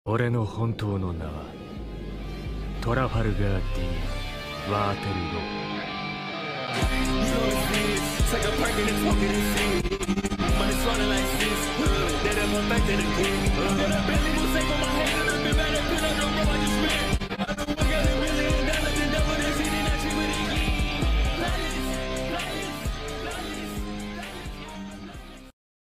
俺の本当の名はトラファルガー・ディニア・ワーテルロー。 You know it's this, it's like a perking and talking and shit. Money swallowing like this, they never think that it could. But I barely was safe on my head, and I've been mad at put on the road I just spent.